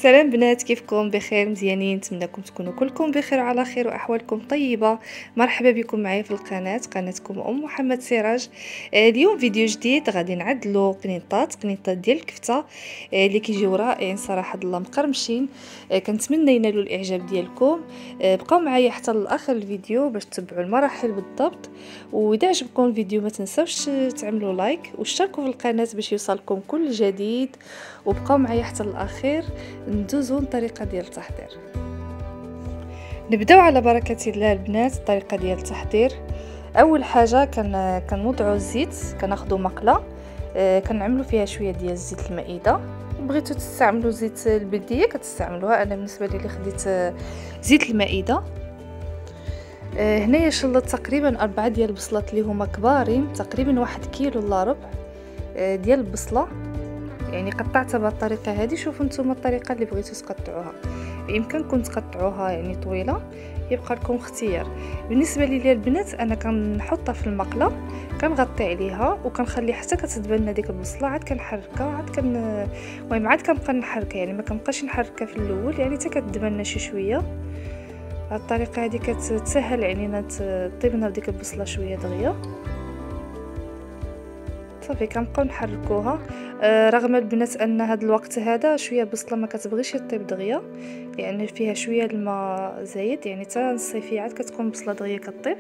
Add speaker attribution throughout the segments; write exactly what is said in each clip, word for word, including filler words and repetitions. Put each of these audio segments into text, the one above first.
Speaker 1: سلام بنات، كيفكم؟ بخير؟ مزيانين؟ نتمنىكم تكونوا كلكم بخير وعلى خير واحوالكم طيبه. مرحبا بكم معايا في القناه قناتكم ام محمد سراج. آه اليوم فيديو جديد غادي نعدلوا قنيطات قنيطات ديال الكفته آه اللي كيجيو رائعين صراحه الله مقرمشين. آه كنتمنى ينالوا الاعجاب ديالكم. آه بقاو معايا حتى لاخر الفيديو باش تتبعوا المراحل بالضبط، واذا عجبكم الفيديو ما تنساوش تعملوا لايك واشتركوا في القناه باش يوصلكم كل جديد، وبقاو معايا حتى الاخير ندوزو الطريقه ديال التحضير. نبداو على بركه الله البنات. الطريقه ديال التحضير، اول حاجه كان كنوضعوا الزيت، كناخذوا مقله آه كنعملوا فيها شويه ديال زيت المائده. بغيتو تستعملوا زيت البلديه كتستعملوها، انا بالنسبه لي خديت زيت المائده. آه هنايا شلط تقريبا اربعه ديال البصلات اللي هما كبارين، تقريبا واحد كيلو الا ربع آه ديال البصله، يعني قطعتها بهذه الطريقه هذه. شوفوا نتوما الطريقه اللي بغيتو تقطعوها، بامكانكم تقطعوها يعني طويله، يبقى لكم اختيار. بالنسبه لي البنات انا كنحطها في المقله، كنغطي عليها وكنخلي حتى كتدبلنا ديك البصله، عاد كنحركها عاد كن المهم عاد كنبقى نحركها، يعني ما كنبقاش نحركها في الاول، يعني حتى كتدبلنا شي شويه. هذه الطريقه هذه كتسهل علينا طيبنا ديك البصله شويه دغيا. صافي كنبقاو نحركوها. آه رغم البنات ان هذا الوقت هذا شويه بصله ما كتبغيش يطيب دغيا، لان يعني فيها شويه الماء زايد، يعني حتى الصيفيه عاد كتكون بصله دغيا كطيب.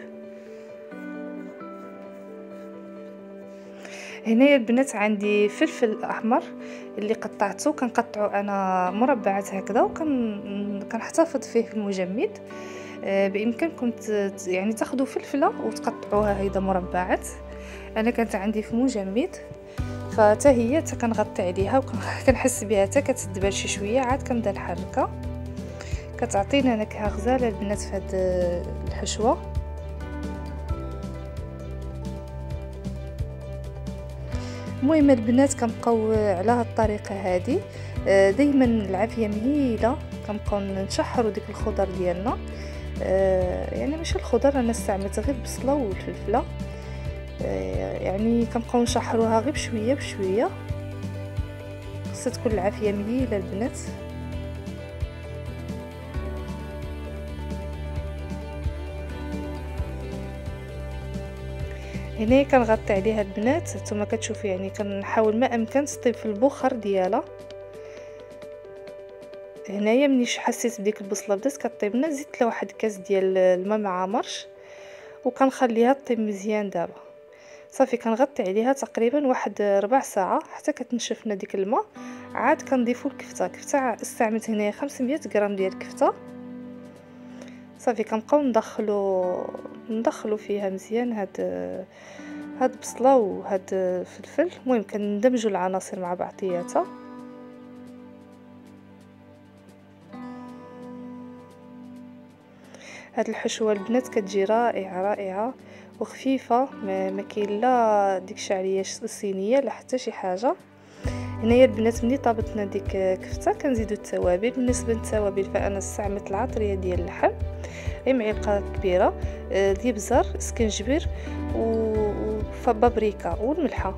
Speaker 1: هنايا البنات عندي فلفل احمر اللي قطعته، كنقطعو انا مربعات هكذا، وكن كنحتفظ فيه في المجمد. آه بامكانكم يعني تاخذوا فلفله وتقطعوها هيدا مربعات، انا كانت عندي في مجمد، فتا هي تا كنغطي عليها وكنحس بها تا كتدبل شي شويه، عاد كنبدا نحركها. كتعطينا نكهه غزاله البنات في هاد الحشوه. المهم البنات كنبقاو على هاد الطريقه هذه دائما، العافيه مهيله. كنبقاو نشحروا ديك الخضر ديالنا، يعني ماشي الخضر، انا استعملت غير البصله والفلفله، يعني كنبقاو نشحروها غير بشويه بشويه. خصها تكون العافيه مليله البنات. هنا كنغطي عليها البنات، نتوما كتشوفوا يعني كنحاول ما امكن تطيب في البخار ديالها. هنايا ملي حسيت بديك البصله بدات كطيبنا، زدت لها واحد كاس ديال الماء مع مرش وكنخليها طيب مزيان. دابا صافي كنغطي عليها تقريبا واحد ربع ساعه حتى كتنشفنا ديك الماء. عاد كنضيفوا الكفته. كفته استعملت هنايا خمسمية غرام ديال الكفته. صافي كنبقاو ندخلوا ندخلوا فيها مزيان هاد هاد البصله وهاد الفلفل. المهم كندمجوا العناصر مع بعضياتها. هاد الحشوه البنات كتجي رائعه رائعه وخفيفه، ما, ما كاين لا ديك الشعريه الصينيه لا حتى شي حاجه. هنايا البنات ملي طابتنا ديك كفته كنزيدوا التوابل. بالنسبه للتوابل فانا استعملت العطريه ديال اللحم، غير معلقه كبيره ديال بزر، سكنجبير وبابريكا والملحه.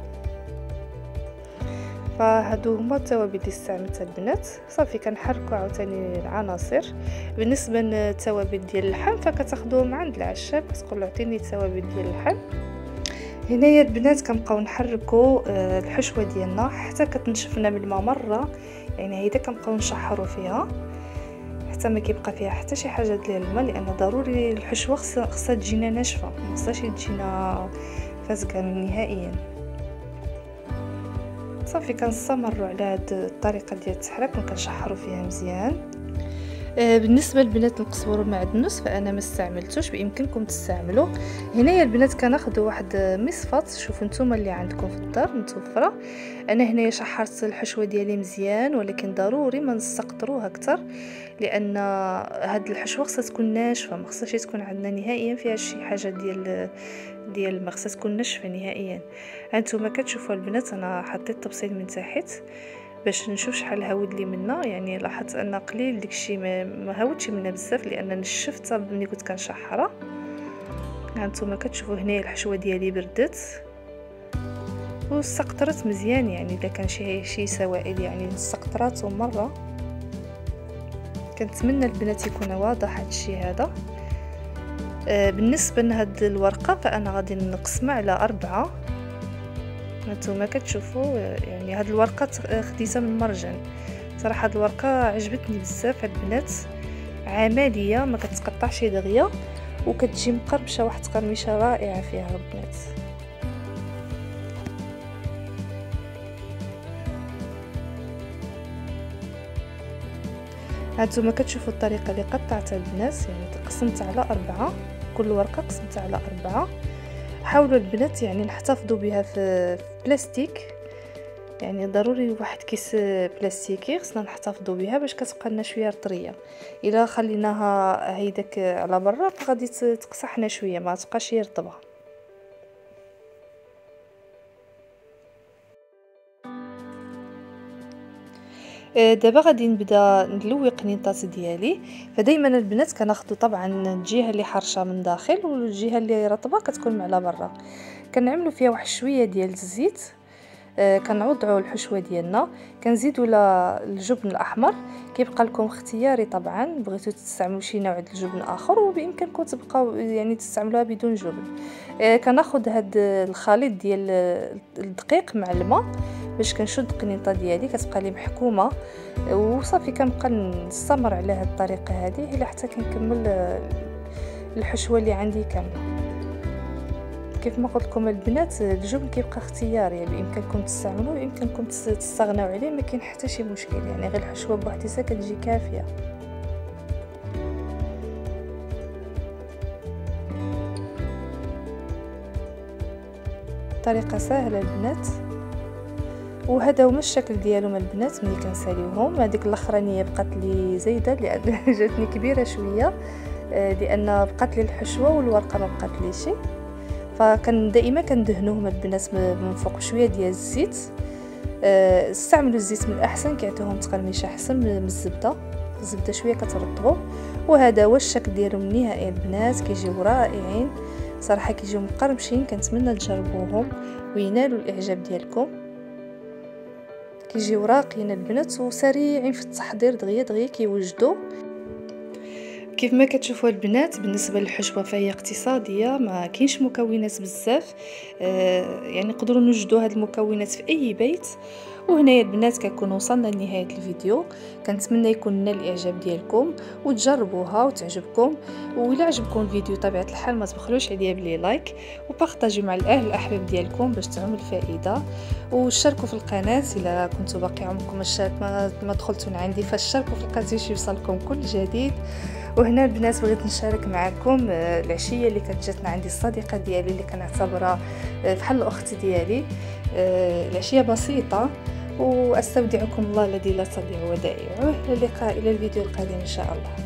Speaker 1: فهادو هما التوابل اللي استعملتها البنات. صافي كنحركوا عاوتاني العناصر. بالنسبه للتوابل ديال اللحم فكتاخذوهم عند العشاب، كتقول عطيني التوابل ديال اللحم. هنايا البنات كنبقاو نحركوا الحشوه ديالنا حتى كتنشف لنا من الماء مره، يعني هيدا كنبقاو نشحروا فيها حتى ما كيبقى فيها حتى شي حاجه ديال الماء، لان ضروري الحشوه خصها تجينا ناشفه، ما خصهاش تجينا فازقه نهائيا. صافي كنستمروا على هاد الطريقه ديال التحريك وكنشحروا فيها مزيان. آه بالنسبه للبنات القزبر والمعدنوس فانا ما استعملتوش، بامكانكم تستعملوا. هنايا البنات كناخذوا واحد مصفات، شوفوا نتوما اللي عندكم في الدار متوفره. انا هنايا شحرت الحشوه ديالي مزيان، ولكن ضروري ما نستقطروها اكثر، لان هاد الحشوه خصها تكون ناشفه، ما خصهاش تكون عندنا نهائيا فيها شي حاجه ديال ديال ما خصها تكون ناشفه نهائيا. هانتوما كتشوفوا البنات انا حطيت تبصيل من تحت باش نشوف شحال هاود لي منا، يعني لاحظت ان قليل داكشي ما, ما هاودش منا بزاف لان نشفتها ملي كنت كنشحرها. هانتوما كتشوفوا هنايا الحشوه ديالي بردت وسقطرت مزيان، يعني اذا كان شي شي سوائل يعني سقطراتهم مره. كنتمنى البنات يكون واضح هذا الشيء هذا. آه بالنسبه لهاد الورقه فانا غادي نقسمها على أربعة. هانتوما كتشوفوا يعني هاد الورقه خديتها من مرجان. صراحه هاد الورقه عجبتني بزاف البنات، عمليه ما كتقطعش دغيا وكتجي مقرمشه، واحد القرمشه رائعه فيها البنات. هانتوما كتشوفوا الطريقه اللي قطعتها البنات، يعني قسمتها على أربعة، كل ورقه قسمتها على أربعة. حاولوا البنات يعني نحتفظوا بها في بلاستيك، يعني ضروري واحد كيس بلاستيكي خصنا نحتفظوا بها باش كتبقى لنا شويه طريه. الا خليناها هيداك على برا غادي تقصحنا شويه، ما تبقاش هي رطبه. دابا غادي نبدا نلوي قنيطات ديالي. فدايما البنات كناخذوا طبعا الجهه اللي حرشه من داخل والجهه اللي رطبه كتكون من على برا. كنعملوا فيها واحد شويه ديال الزيت، آه كنوضعوا الحشوه ديالنا، كنزيدوا لها الجبن الاحمر. كيبقى لكم اختياري طبعا، بغيتوا تستعملوا شي نوع ديال الجبن اخر وبامكانكم تبقاو يعني تستعملوها بدون جبن. آه كناخذ هاد الخليط ديال الدقيق مع الماء باش كنشد القنيطه ديالي، كتبقى لي محكومه وصافي. كنبقى نستمر على هاد الطريقه هذه الى حتى كنكمل الحشوه اللي عندي كامله. كيف ما قلت لكم البنات الجبن كيبقى اختياري، يعني بامكانكم تستعملوه بامكانكم تستغناو عليه، ما كاين حتى شي مشكل، يعني غير الحشوه بوحديتها كتجي كافيه. طريقه سهله البنات، وهذا هو الشكل ديالهم البنات ملي كنساليوهم. هذيك الاخرانيه بقات لي زايده لان جاتني كبيره شويه، لان بقات لي الحشوه والورقه ما بقات لي شي. فكان دائما كندهنوهم البنات من فوق شويه ديال الزيت. استعملوا الزيت من الاحسن، كيعطيهم تقرميشه احسن من الزبده. الزبده شويه كترطبوا. وهذا هو الشكل ديالهم النهائي البنات، كيجيو رائعين صراحه، كيجيو مقرمشين. كنتمنى تجربوهم وينالوا الاعجاب ديالكم. كيجيو راقيين البنات وسريعين في التحضير، دغيا دغيا كيوجدوا. كيف ما كتشوفوا البنات بالنسبه للحشوه فهي اقتصاديه، ما كاينش مكونات بزاف، آه يعني نقدروا نوجدوا هاد المكونات في اي بيت. وهنايا البنات كنكون وصلنا لنهايه الفيديو. كنتمنى يكون نال الاعجاب ديالكم وتجربوها وتعجبكم. وإلا عجبكم الفيديو طبيعه الحال ما تبخلوش عليا بلي لايك وبارطاجيو مع الاهل الاحباب ديالكم باش تعم الفائده. وشاركوا في القناه الا كنتوا باقي عمركم ما ما دخلتوا عندي، فاشتركوا في القناه باش يوصلكم كل جديد. وهنا البنات بغيت نشارك معكم العشيه اللي كانت جاتنا عندي الصديقه ديالي اللي كنعتبرها بحال الاخت ديالي. العشيه بسيطه، واستودعكم الله الذي لا تضيع ودائعه. الى اللقاء، الى الفيديو القادم ان شاء الله.